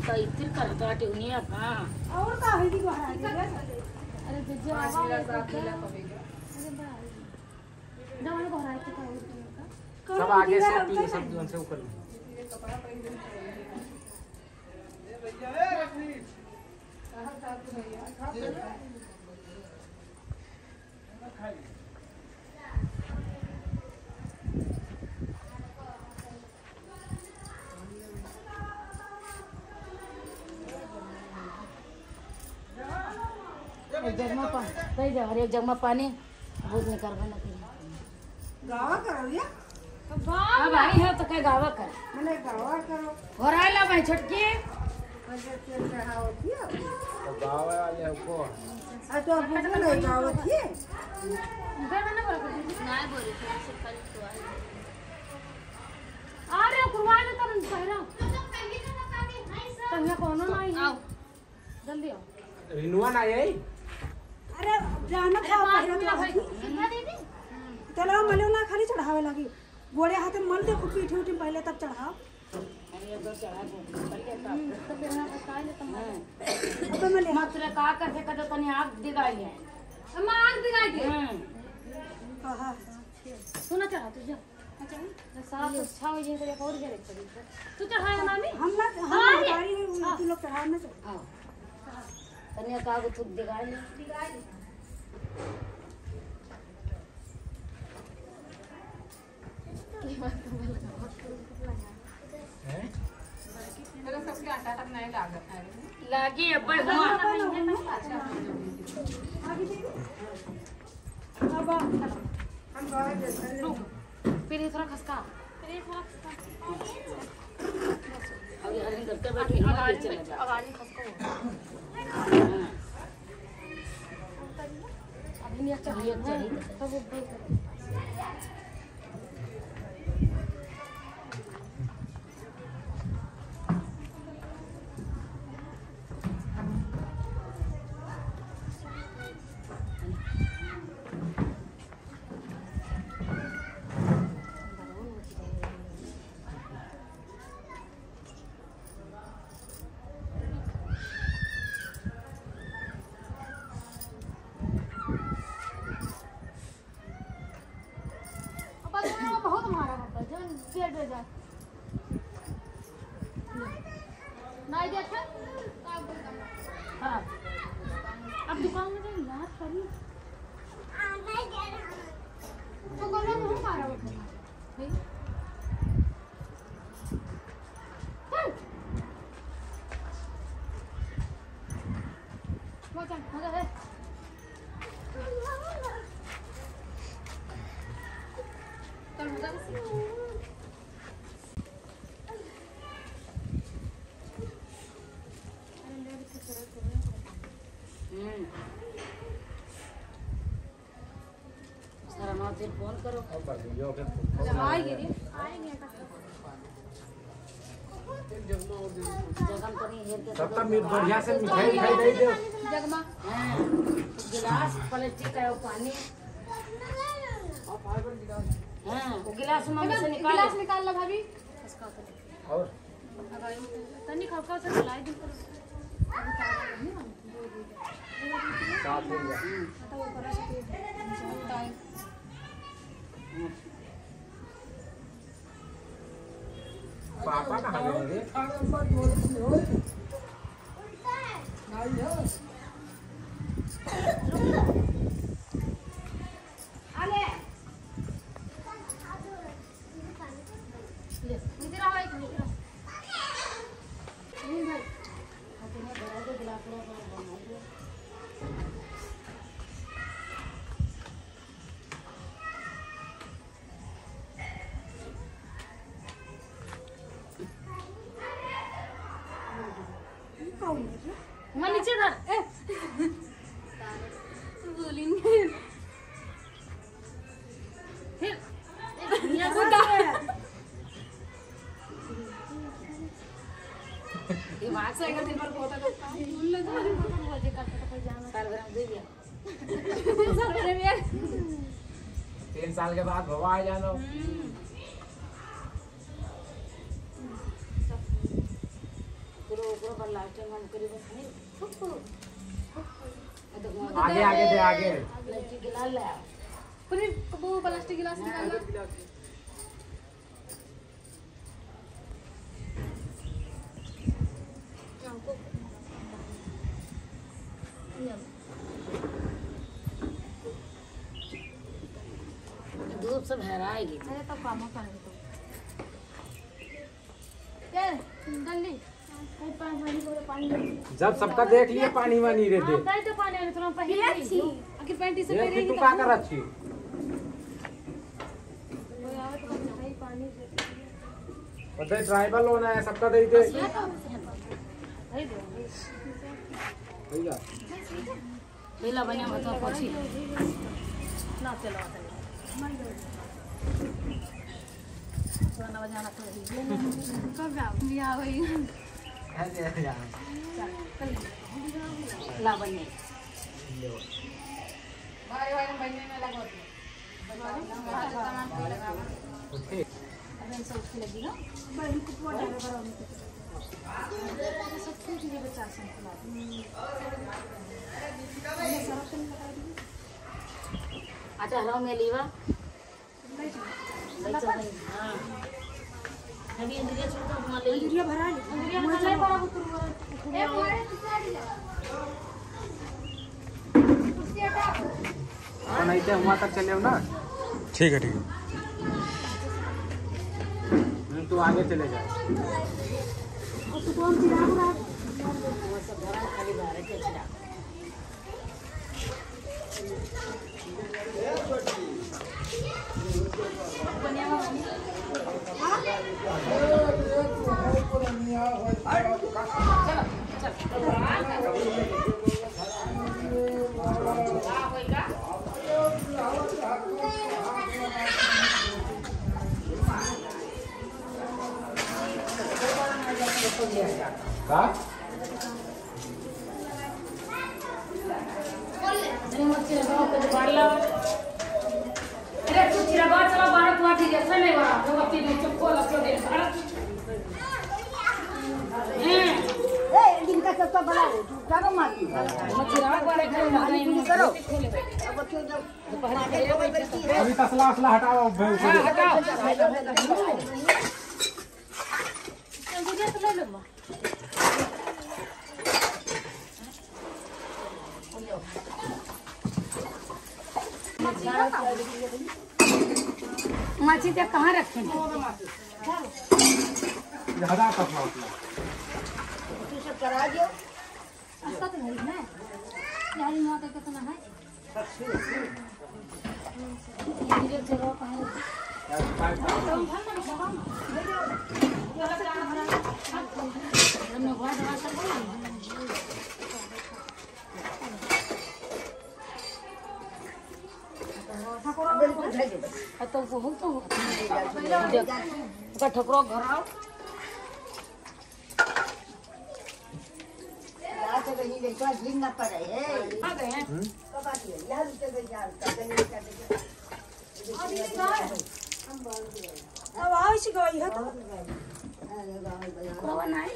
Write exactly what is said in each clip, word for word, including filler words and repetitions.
तो इतनी करता टेउनिया का और का है दी बाहर आ गया अरे जिज्जे पाँच मिनट सात मिनट कमेगा अरे भाई जवान को हराई का सब आगे से पीछे सब जोन से ऊपर ये कपड़ा पहन के ए भैया ए रखनी कहां था तू भैया खा खाई एक जग में पानी सही जगह एक जग में पानी बहुत निकाल बना के गावा करो या तो गांव अब आई है तो क्या गावा कर मैंने गावा करो और आइला भाई छटकी मुझे तेल चढ़ाओ थी तो गाँव वाले को आ तो अब मुझे नहीं गावा थी घर में ना बोल नहीं बोले थे से कल तो आई अरे कुरवाने तो पहरा तन्या कोनो नहीं है जल्दी आओ रिनुआ ना यही अरे जाना था पहले तो भाई सीधा दीदी चलो मले ना खाली चढ़ावे लगी गोड़े हाथ में मल दे पीठ उठ पहले तब चढ़ाओ अरे तो चढ़ा दो पहले तो बिना बताए ले तुम अब मले मत रे का करके कदो तनी आग दिगाई है हम आग दिखाई दे हम्म कहा तू ना चढ़ा तू जा अच्छा साफ अच्छा हो जाए तो एक और जरे चढ़ी तू चढ़ाएगा मामी हम ना हम गाड़ी तू लोग चढ़ा ना चढ़ हां तनी का को थुक दिगाई ले दिखाई हैं मेरा सबके आटा तक नहीं लागत है लागी अब्बे हुआ अब हम गाड़ी दे फिर ये थोड़ा खसका फिर ये थोड़ा अभी हरिन करके बैठी है चले जा अगाड़ी खसका अभी नहीं चाहिए तब वो देख बहुत मारा पापा जन पेट में जा नहीं देखा हां अब दुकान में जाए याद करी नहीं दे रहा तो बोला बहुत मारा पापा भाई वो चल हो गया चल हो गया हम्म सारा मां फिर फोन करो अब बात यो फिर आएगी रे आएंगे जगम तनी हेर के सब तब मीठ बढ़िया से मिठाई खाई दे दे जगमा हां गिलास प्लास्टिक का पानी हां वो गिलास में से निकाल गिलास निकाल ला भाभी इसका तो और तनी खड़का से खिलाई दी करो साफ हो गया तो वो करा सके टाइम पापा कहाँ गए रे आले ले इधर आओ एक मिनट ये भाई अपने बड़ा के गिलास में बना दो मैं नीचे धर ए बोली नहीं फिर ये बुदा दिमाग से अगर दिन भर होता करता हूं उन लोग हमारी फोटो मजे करते तो कोई जाना साल ग्राम दे दिया सर मेरे में तीन साल के बाद भवा आ जाना करो ऊपर पर लास्ट टाइम हम करी बस नहीं आगे आगे दे आगे प्लास्टिक गिलास ले आओ पूरी वो प्लास्टिक गिलास निकाल लो धूप सब हराएगी। अरे तो काम कर दो क्या जल्दी कोई पानी पानी पूरा पानी जब सबका देख लिए पानी वानी रे दे हां दाई तो पानी आने थोड़ा पहले अच्छी आखिर पैंटी से ये पहले तू का कर अच्छी वो आवे तो भाई पानी से पता है ट्राइबल होना है सबका दे दे दे भैया पहला बनिया मत पछी ना चलो गाना बजाना तो कब आओ बियाह होई ला बनिए भाई भाई बनने में लगा अब इन सब उसकी लगी ना बहन को पोटा में करो सब कुछ ये बच्चा से खिला अच्छा हराओ में लीवा हां अभी इंद्रिया छोड़ दो घुमा ले इंद्रिया भरा ली इंद्रिया चले पड़ा पुत्र ए मोरे साड़ी ले कुर्सी हटा और नहीं तो वहां तक चले हो ना ठीक है ठीक है तू आगे चले जा और तो कौन सी रात रात वो सब भरा खाली बाहर के चिरा बनिया का नहीं मत चिरा गाओ पे बाड़ ला अरे तू चिरा गाओ चला बाहर तो आती जैसा नहीं बड़ा वो बत्ती में चुप को लग दे हैं ए दिन का सब तो बड़ा है जागो मारती मत चिरा बाहर के नहीं करो अब क्यों जब दोपहर के अभी तसला असला हटाओ भाई हटाओ गुजर तो ले लो माची ते कहाँ रखे हैं हटा तसला असला तू सब करा दियो ऐसा तो नहीं है यारी मां का कितना है ये जगह कहाँ हमने बहुत बड़ा कर दिया तो बहुत तो का ठकरो घर आओ आ गए हैं अब आओ सी गई है तो कौन आई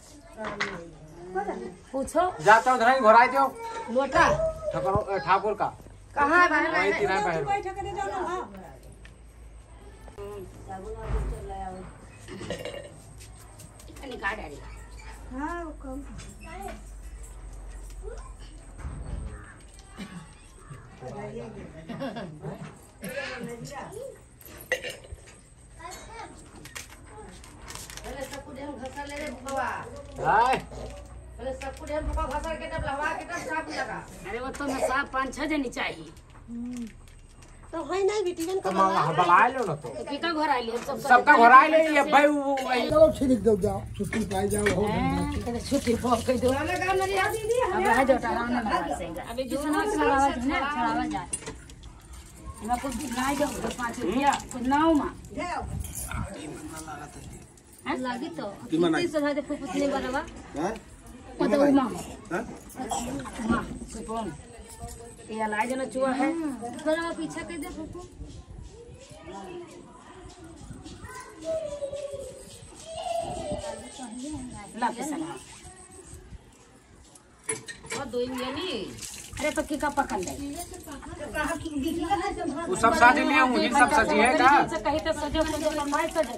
पूछो जाता हूँ धराई घोराई दो लोटा ठाकुर ठाकुर का कहाँ है वही तीन है पहले बैठ के जाना हां निकाल डाली हां वो कम पहले सब कुछ हम घसा ले रे बुकवा हाय पहले सब कुछ हम बुकवा घसा के तब लहवा के तब साफ लगा अरे वो तो मैं साफ पाँच छह जनी चाहिए तो है नहीं बेटी जन तो बलाए लो ना तो किका घर आई ले सब सबका घोराई ले ये भाई वो चलो छिड़क दो जाओ छुट्टी पाई जाओ हो कहते छुट्टी पहुंच गई दो हमें काम नहीं आ दीदी अब है जो टाला ना लगा सेगा अभी जो ना चलावा है ना चलावा जाए मैं कुछ दिखाई दो तो पाँच रुपया कुछ नाव में हैं लागी तो कितनी सजा दे फुफुस नहीं बराबर हां मतलब मां हां मां सुपोन ये लाज ना चुआ है थोड़ा पीछे कर दे फूफू ला के सला और दो इंजनी अरे तो किका पकड़ ले वो सब साजी लिए मुझे सब सजी है का कहीं तो सजो सजो लंबाई सजो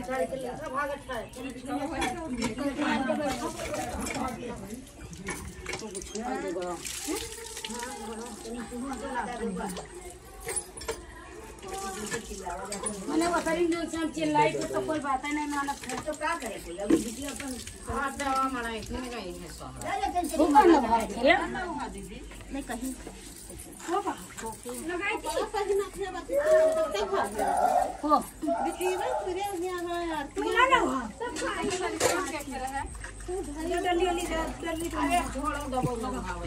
मैंने वो करीम जो से चिल्लाई तो कोई बात नहीं मानत है तो क्या करे कोई अभी दीदी अपन हाथ दवा हमारा इतने में गई है सब वो कौन लगा है दीदी नहीं कहीं हो बा लगाई थी कहीं ना थे बता तब हो दीदी बस फिर यहाँ यार तू लगा हुआ सब खाई वाली है डली डली डली अरे छोड़ो दबो लगावे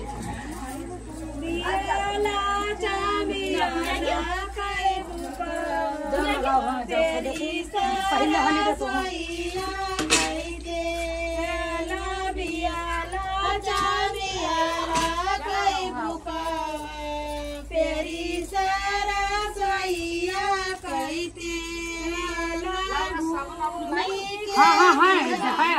बियाला चाबिया खाए बुका तेरी पहले वाली देखो बियाला बियाला चाबिया खाए बुका तेरी सारा सोइया कहते हां हां हां है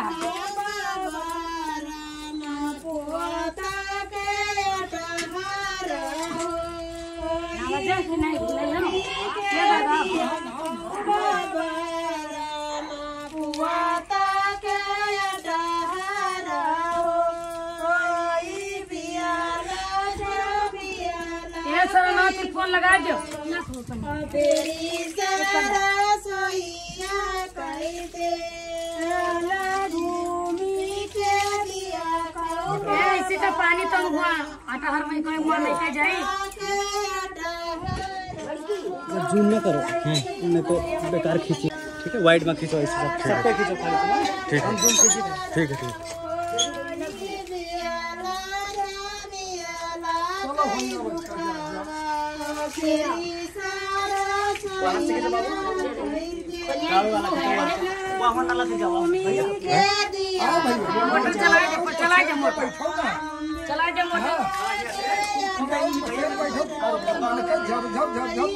नहीं ले लो क्या बाबा बाबा राम पुआता के डहरा होई बियाला बियाला ये सरनाथी फोन लगा दो तेरी सारा सोइया कहते ला भूमि के दिया खाओ ए इसी का पानी तो हुआ आटा हर में कोई मुंह लेके जाई जूम न करो नहीं तो बेकार खींची ठीक है वाइड में खींचो ऐसे सब सब पे खींचो खाली ठीक है हम जूम खींची ठीक है ठीक वहाँ डाला से जाओ भैया मोटर चला दे चला दे मोटर चला दे मोटर झप झप झप झप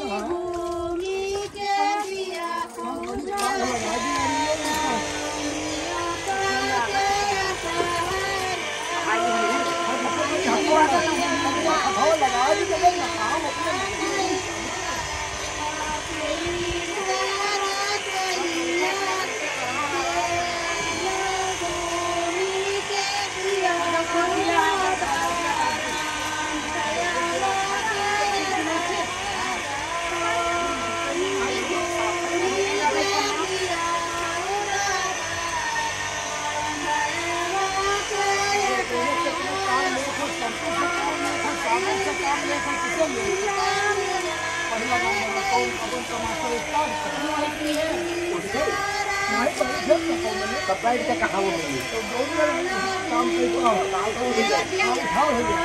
कपड़ा का कहा वो काम पे हो गया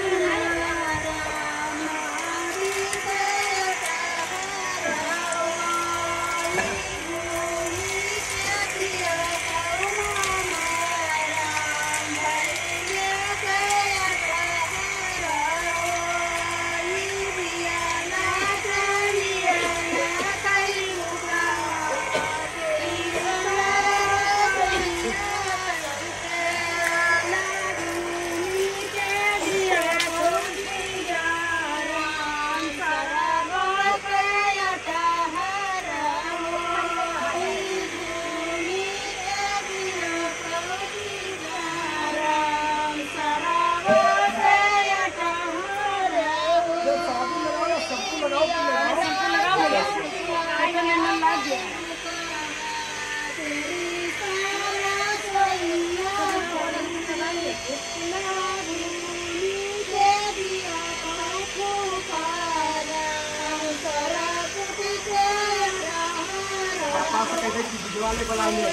वाले को लाएंगे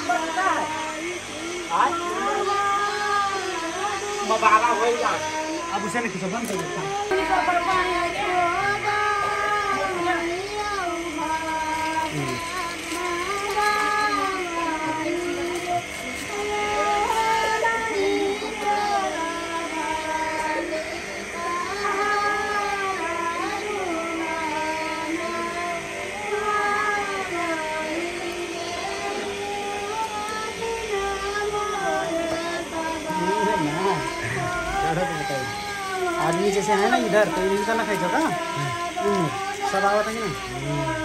बारह हो अब उसे नहीं खींचो, बंद कर दो। आदमी जैसे है ना इधर, तो इनका ना खाई का सब आवत है ना।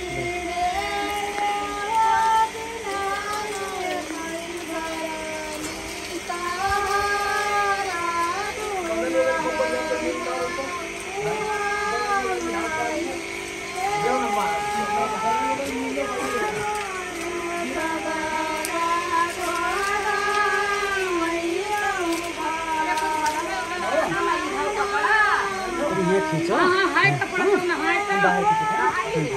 ये खींचो। हाँ हाँ हाय कपड़ा तो ना हाय तो बाहर खींचो।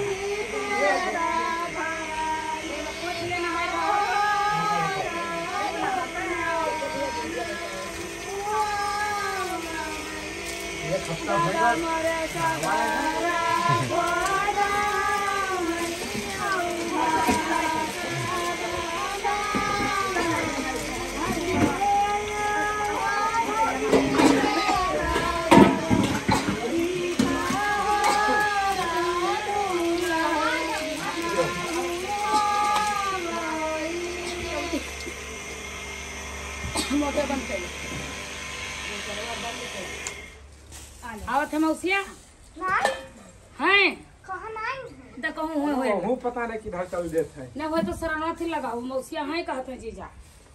ये खट्टा भैया आवत है मौसिया हैं द कहूं होए होए हूँ पता नहीं किधर चल देते हैं। न होए तो शरणार्थी लगाओ मौसिया हैं कहत है जीजा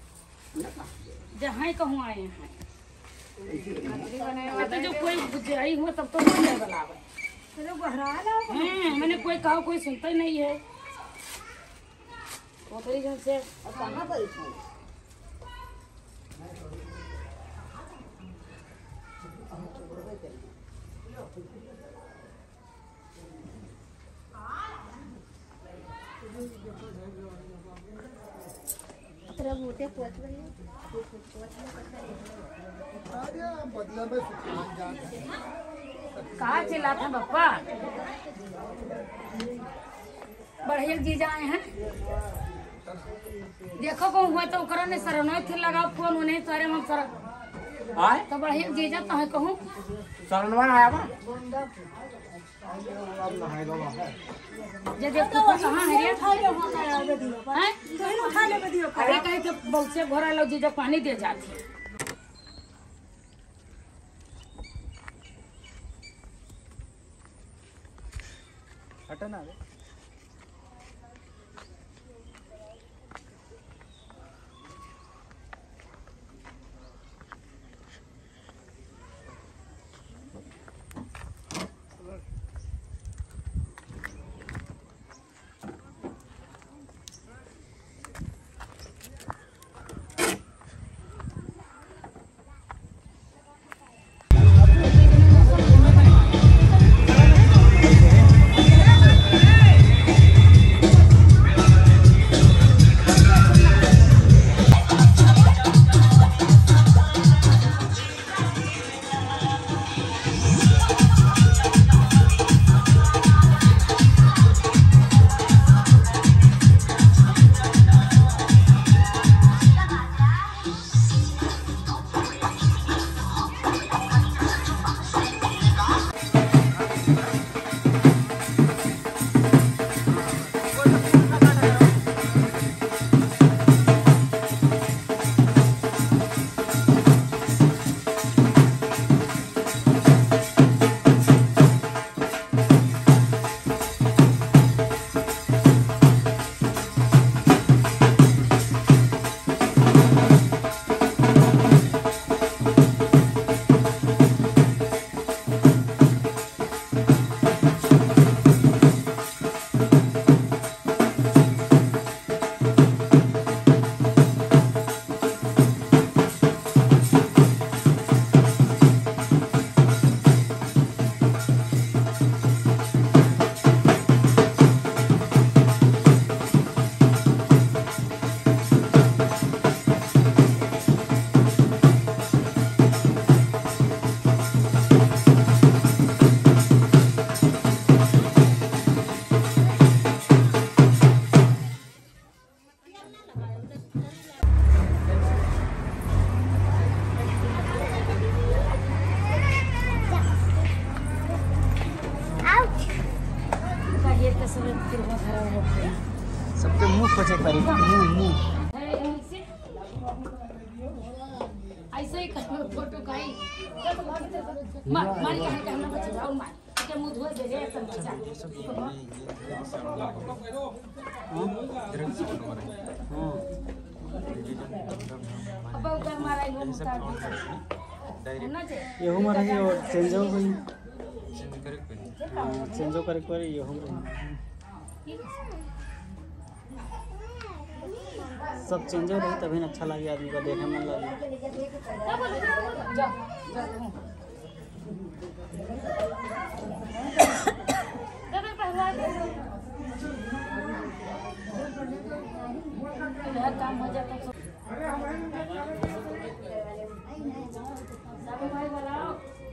जहाँ कहूँ आए हैं तो जो कोई बुझाई हो तब तो नहीं बुलावे हैं। मैंने कोई कहा कोई सुनता ही नहीं है वो तो जन से कहाँ पर तेरा बूटे पोछ रही है बदला में सुखान जाते कहा चिल्ला था बप्पा बढ़िया जीजा आए हैं देखो को हुआ तो करो ने सरनो थे लगाओ फोन उन्हें सारे हम सर आए तो बढ़िया जीजा तो है कहूँ शरणवा आया बा अब नहाए दो जे देखो तो कहाँ है रे हैं कहीं उठा ले बदियो अरे कहीं तो बहुत से घोड़ा लोग जीजा पानी दे जाती हटना परी मुंह मुंह ऐसे ही फोटो काई मार मार के हम हम बच्चे जाओ मार के मुंह धोए दे रे सब बच्चा हां अब उधर मारा लो मुतार ना जे ये हो मारा ये चेंज हो गई चेंज हो करे करे ये हो सब चेंज हो रही तभी अच्छा लगे आदमी को देखने में लगे जा दबे पहला दे मेरा काम हो जाता तो सब भाई बोलाओ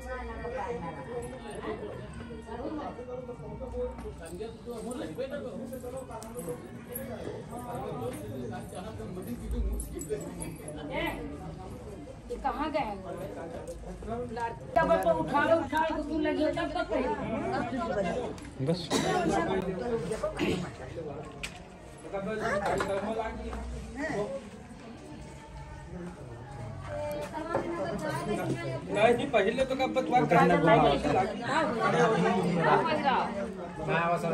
ये कहाँ गए डबल पर उठा लो उठा लो तू लगी हो तब तक बस नहीं पहले तो कब बतवा करना मैं अवसर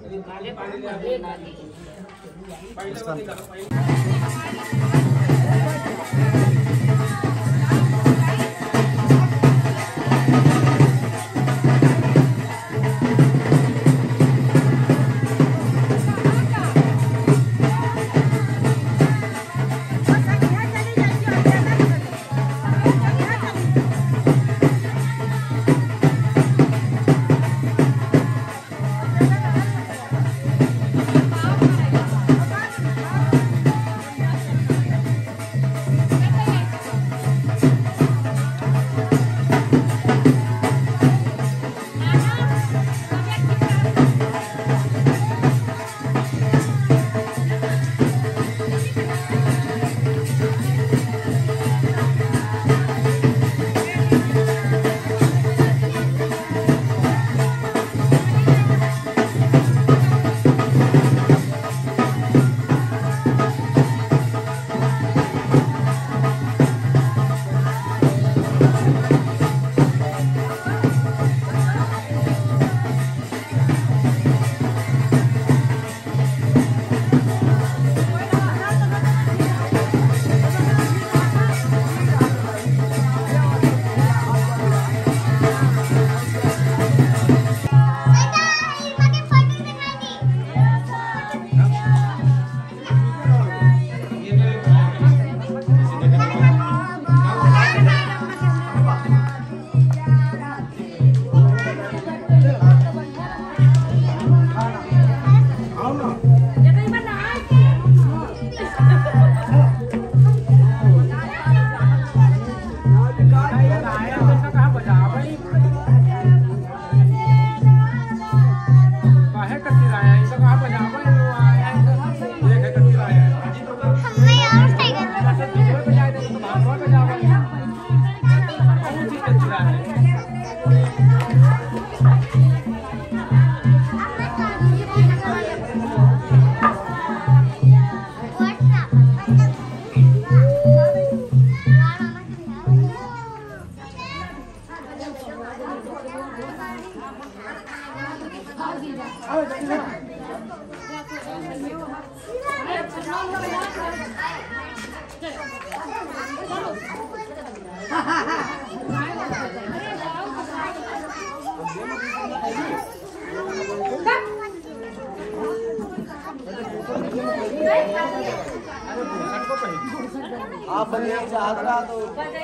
आप बनिए चाहत रहा तो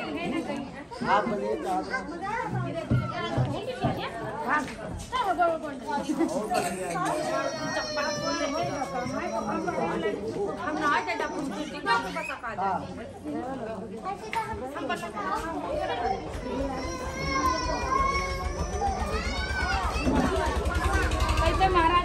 आप बनिए चाहत कैसे महाराज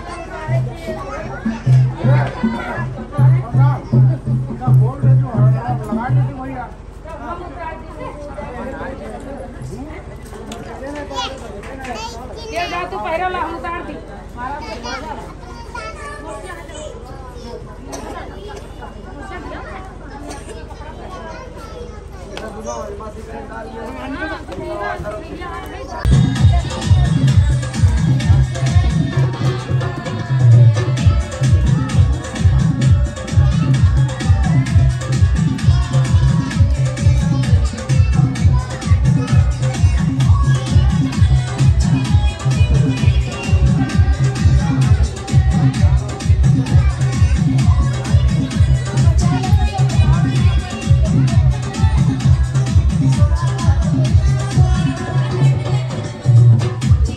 ये जा तू पहले ला हम उतार दी महाराज Thank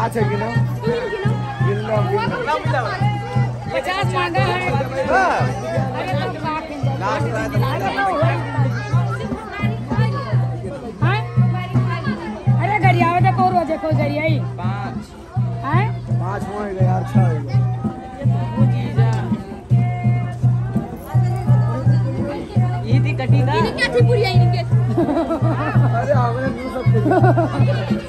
पाँच है गिनो गिन लो गिन लो पचास मांगा है अरे तो काट लास्ट है तो हैं? अरे गरियावे तो को रोजे कोई गरियाई पाँच हैं? पाँच हो गए यार छह हो गए ये थी कटी का क्या थी पूरी आई इनके अरे हमने न्यू सब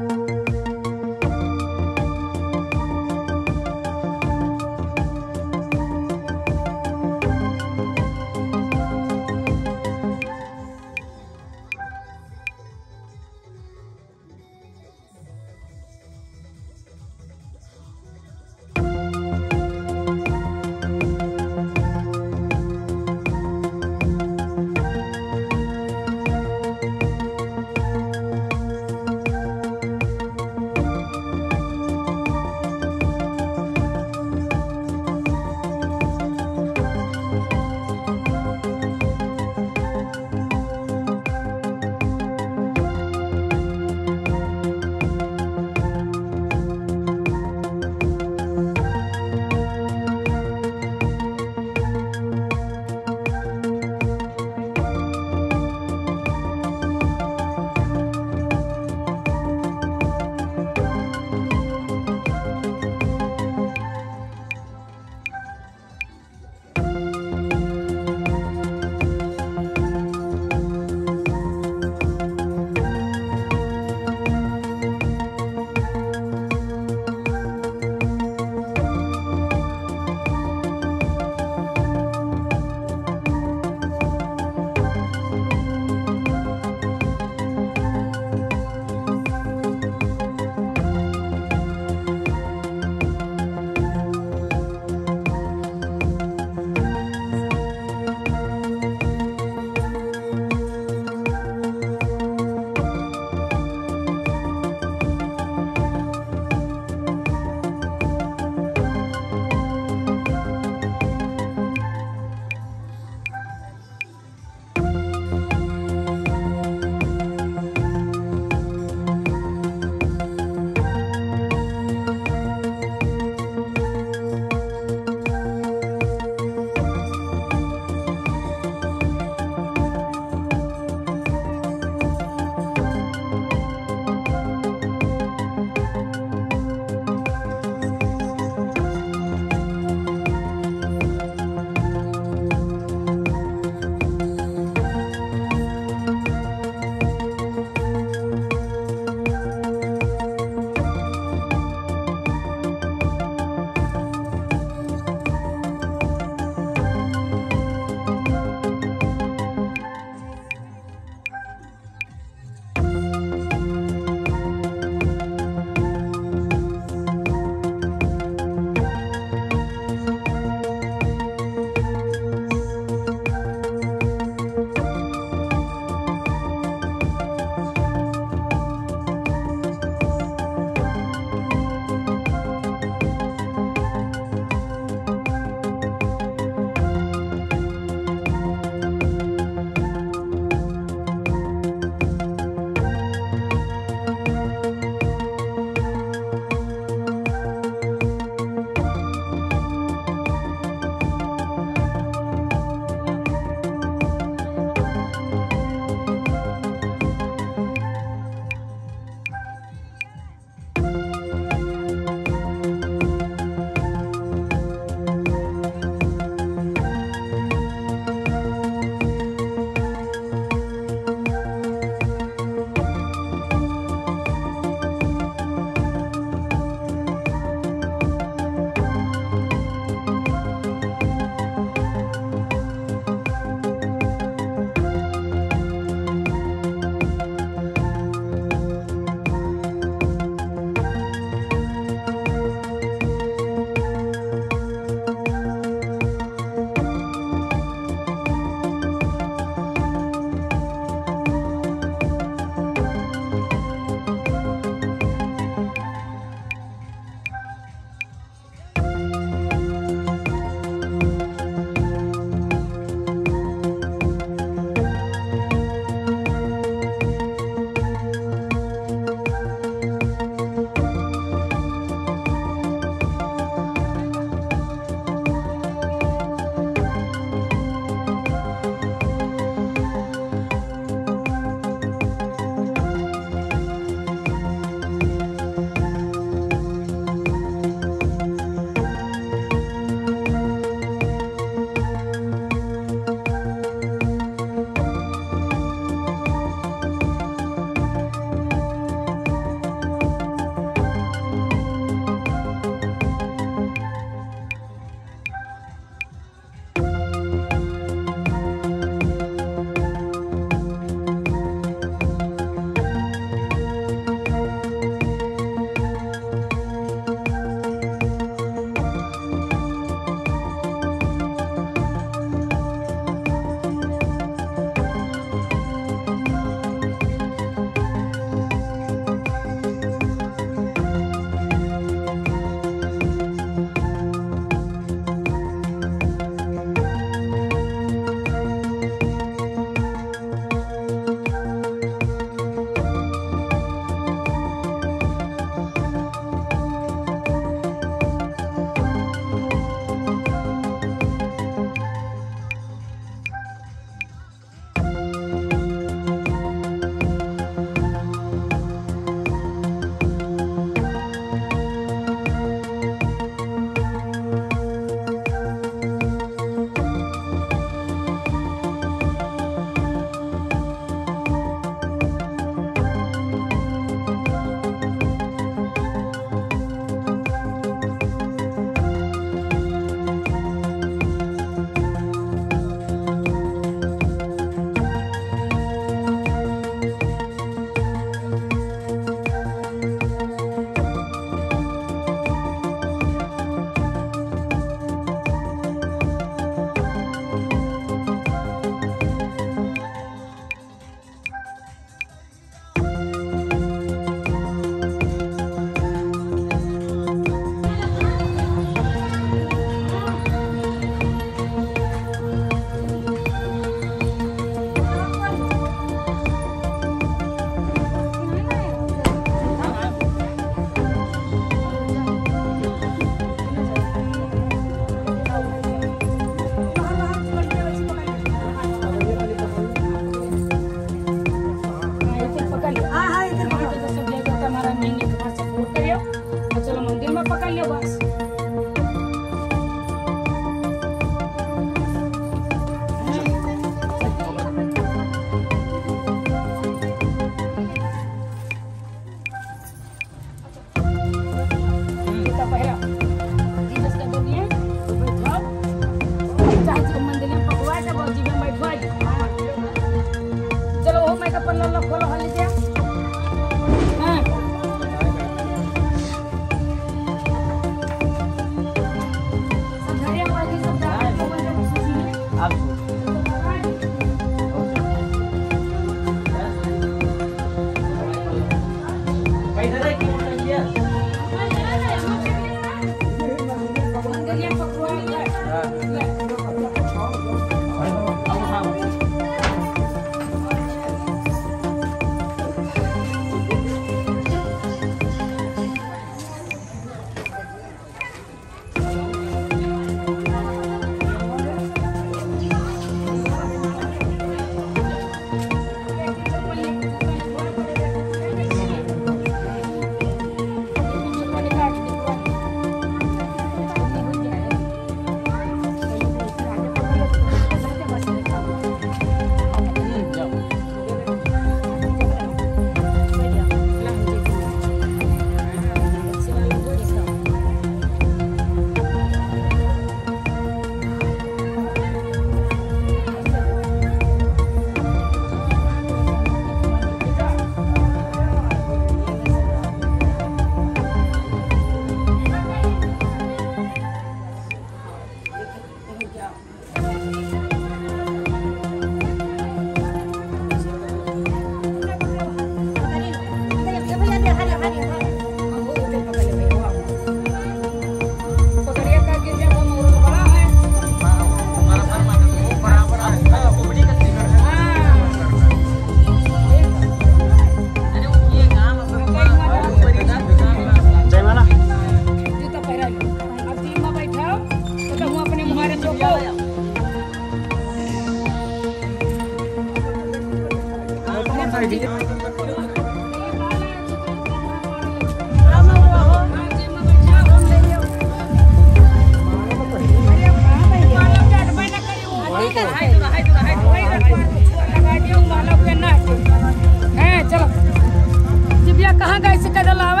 चलो दिव्या कहाँ गए से कदल आवे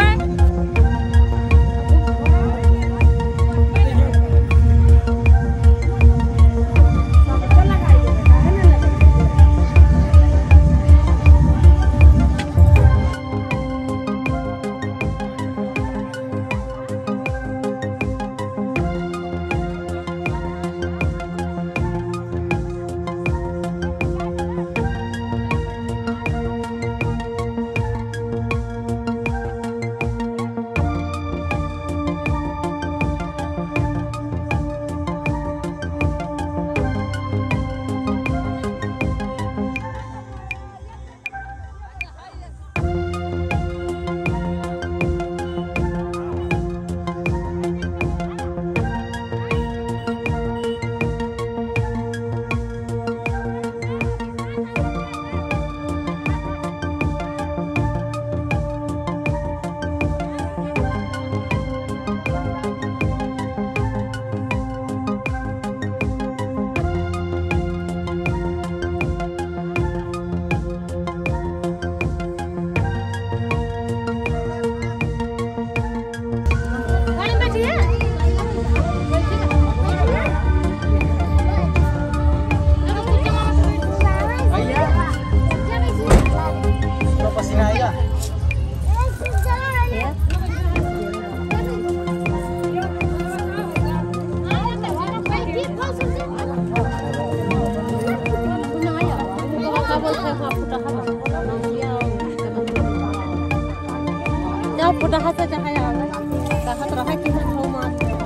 Udah hasa cahaya, cahaya terakhir kita mau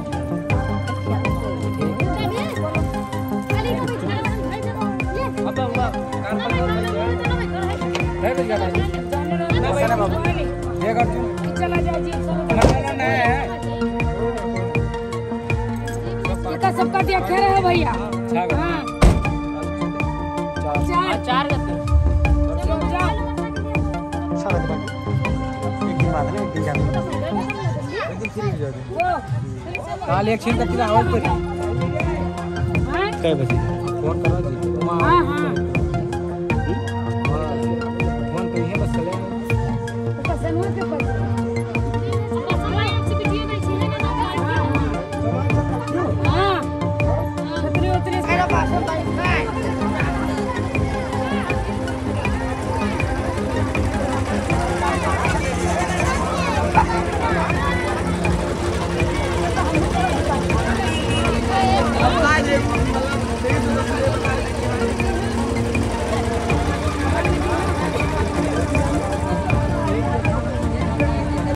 सबका दिया खेर है भैया चार काल एक छीन तक आवाज पर हाँ कै बजे फोन करो जी हाँ हाँ